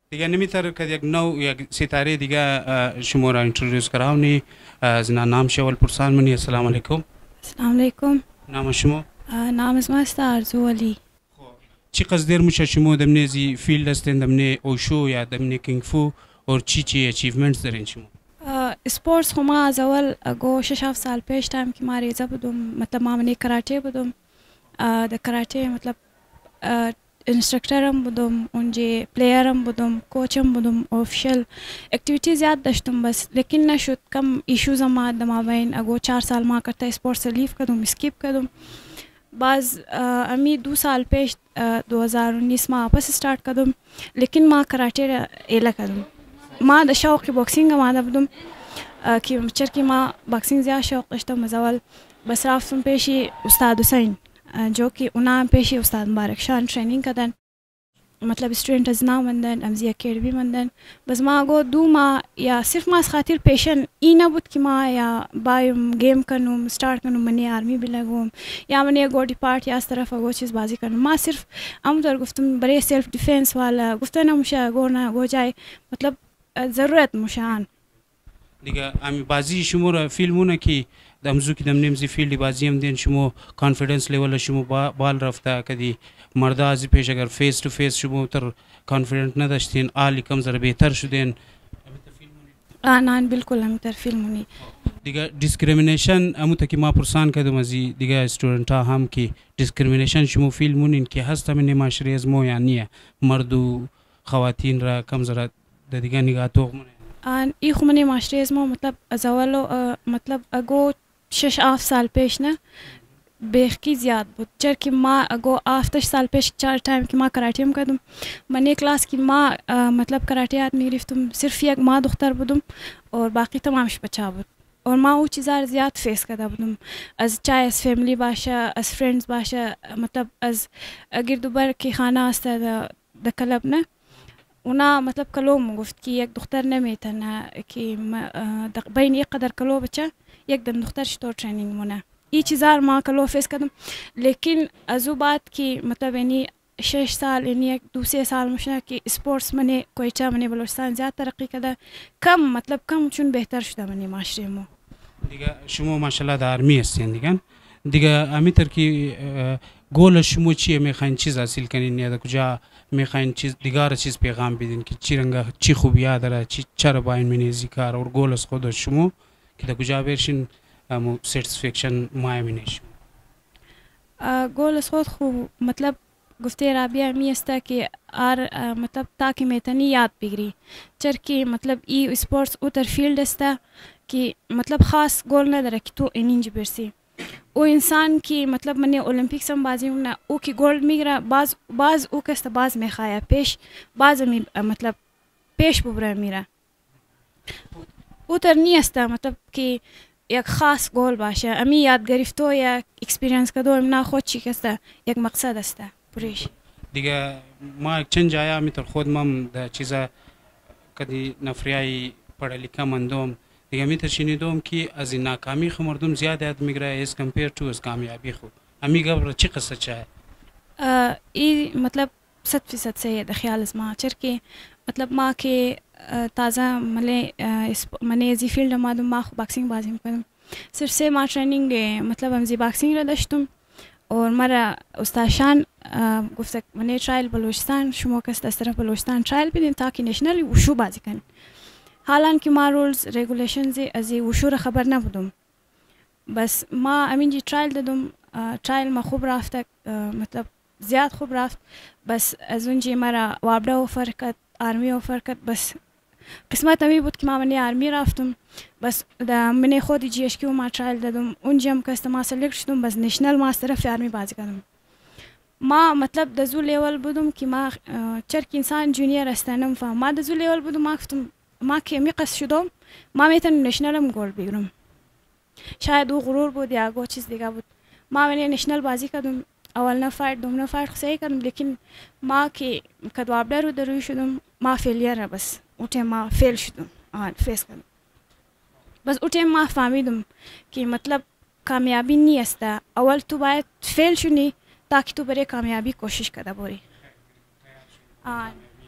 دیگه نمیتر که یک نو یک ستاره دیگه شما را اینترودیوس کراونی از نام شوال پرسان منی. السلام علیکم. السلام علیکم. نام شما؟ نام اسمه است آرزو علی. چی قصدیر میشه شما دمنه زی فیلد هستین، دمنه اوشو یا دمنه کینگ فو اور چی اچیومنتس دارین شما؟ اسپورتس خو ما از اول گو 6 سال پیش تایم که ما ریزه بودم، مطلب ما منی کراته بودم، د کراته مطلب انسترکترم بودم، اونجا پلیرم بودم، کوچم بودم، آفیشل اکتیویتیز یاد داشتم بس، لیکن نشد کم ایشوز ما دما بین اگو 4 سال ما کرتا اسپورت سے لیو کردم، اسکیپ کردم. باز امی 2 سال پیش 2019 ما واپس سٹارٹ کردم، لیکن ما کراटे ایله کردم. ما د شوق باکسینگ ما ده بودم که چرکی ما باکسینگ زیاد شوق داشتم از اول. بس رفتم پیشی استاد حسین جو که اونا پیشی استاد مبارک شان ट्रेनिंग کردن، مطلب استودنت از نام مندن امزی اکیڈمی مندن. بس ما گو 2 ماه یا صرف ما خاطر پیشن این نبود که ما یا بایم گیم کنم استارت کنم منی آرمی بلگم یا منی گو دیپارت یا از طرف گو چیز بازی کنم. ما صرف امطور گفتم برای سلف دیفنس والا گفتن مشه گو نه گو جای مطلب ضرورت مشان دیگه امی بازی شما را فیلمونه که دمزو که دم نمزی فیلدی بازی هم دین شما کانفیدنس لیول شما بال رفته کدی مرد ازی پیش اگر فیس تو فیس شما تر کانفیدنت نداشتین عالی کم ذره بهتر شدین. نه بالکل هم تر فیلمونی دیگه دیسکریمینیشن امو تا که ما پرسان کردم ازی دیگه استودنت ها هم که دیسکریمینیشن شما فیلمونین که هست همین معاشره از مو یا نیه مرد و خواتین را کم ذره دیگه نگاه تو ای خو منی معاشره از ما مطلب از اولو مطلب اگو 6 سال پیش نه بیخی زیاد بود، چرا ما اگو 7 سال پیش 4 تایم که ما کراته میکردم من کلاس که ما مطلب کراته یاد میگرفتم صرف یک ما دختر بودم اور باقی تمامش بچه بود اور ما او چیزا زیاد فیس کرده بودم، از چای از فیملی باشه از فرندز باشه مطلب از گردوبر که خانه است د کلب نه اونا مطلب کلوم گفت که یک دختر نمیتونه که بین یک قدر کلو بچه یک دختر چطور ترینینگ مونه این چیزا ما کلو فیس کردم. لیکن از او بعد که مطلب یعنی 6 سال یعنی یک 2-3 سال مشنا که اسپورتس منی کویتا منی بلوچستان زیاد ترقی کرده کم مطلب کم چون بهتر شده منی معاشره مو. دیگه شما ماشاءالله در آرمی هستین دیگه امیتر که گول شما چیه میخواین چیز حاصل کنین یا کجا میخواین چیز دیگر چیز پیغام بدین که چی رنگا چی خوبیه داره چرا باین منیزی کار اور گول از خود شما که در کجا برشین مو ساتسفکشن مای منیش گول از خود خوب مطلب گفته رابعه می است که مطلب تاکي میتنی یاد بگیری چرکی مطلب ای اسپورتس اوتر فیلد است که مطلب خاص گول نداره که تو اینج برسی او انسان کی مطلب منی المپیکس هم بازی نه او کی گولد میگیره باز او کست باز میخواه پیش باز می مطلب پیش ببره میره او تر نیست مطلب که یک خاص گول باشه امی یاد گرفتو یا اکسپریانس کدو نه خود چی کسته یک مقصد است پریش دیگه ما چند جایا میتر خود مم د چیزا کدی نفریای پڑھا لکھا مندوم دیگه میتر شنیدم که از این ناکامی خو مردم زیاد یاد میگیره از کمپیر تو از کامیابی خو امی گبر چی قصه چه ای مطلب 100% صحیح د خیال از ما چرکی مطلب ما که تازه ملی زی فیلد ما خو باکسینگ بازی میکنم صرف 3 ماه ترینینگ مطلب هم زی باکسینگ را داشتم اور مرا استادشان گفت منی ترایل بلوچستان شما کس از طرف بلوچستان ترایل بدین تاکي نشنل وشو بازی کنین. حالان که ما رولز ریگولیشنز از وشو را خبر نبودم بس ما امینجی ترایل دادم ترایل ما خوب رفت مطلب زیاد خوب رفت بس از اونجی مرا وابدا اوفر کرد آرمی اوفر کرد بس قسمت امی بود که ما منی آرمی رفتم بس دا منی خودی جی اش کیو ما ترایل دادم اونجا هم که ما سلکت شدم بس نشنل ما از طرف آرمی بازی کردم. ما مطلب د زو لیول بودم که ما چرک انسان جونیور استانم فهم ما د زو لیول بودم ما گفتم ما که میقص شدم ما میتونم نشنلم گل بگیرم شاید او غرور بود یا گو چیز دیگه بود. ما منی نشنل بازی کردم اول نفرد دوم نفرد صحیح کردم لیکن ما که کدوابدار رو دروی شدم ما فیلیر بس اوتیم ما فیل شدم فیس کردم بس اوتیم ما فهمیدم که مطلب کامیابی نیست اول تو باید فیل شونی تاکي تو برای کامیابی کوشش کرده بوری.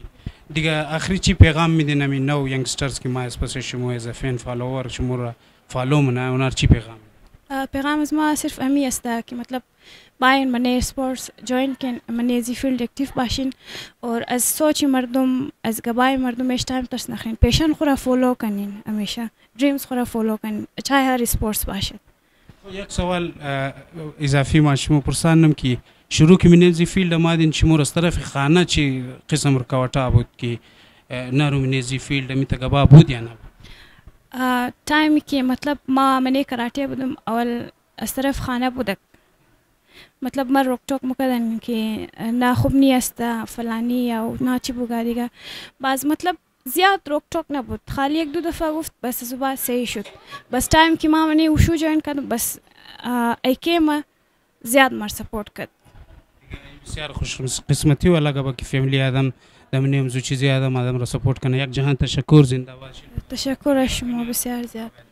دیگه آخری چی پیغام میدین همین نو ینگسترز که ما اسپس شما از فین فالوور شما را فالو منه اونار چی پیغام؟ پیغام از ما صرف امی است که مطلب باین من اسپورتس جوین کن، من ازی فیلد اکتیو باشین اور از سوچ مردم از گبای مردم اش تایم ترس نخین، پیشن خورا فالو کنین، همیشه ड्रीम्स خورا فالو کنین، چاهه هر اسپورتس باشه. یک سوال اضافی ما شما پرسانم که شروع که من ازی فیلد آمدین شما از طرف خانه چی قسم رکاوتا بود که نرو من ازی فیلد می تگبا بود یا نه؟ تایمی که مطلب ما منی کراته بودم اول از طرف خانه بودک، مطلب من روک ٹوک مکردن که نه خوب نیست فلانی یا نه چی بگه دیگه، باز مطلب زیاد روک ٹوک نبود، خالی یک دو دفعه گفت بس از بعد صحیح شد. بس تایم که ما منی وشو جوین کردم بس ایکی ما زیاد مر سپورت کرد. بسیار خوش قسمتی و لگه با که فیملی آدم دم نیم زو چیزی آدم را سپورت کنه. یک جهان تشکر، زنده باشید. تشکر از شما بسیار زیاد.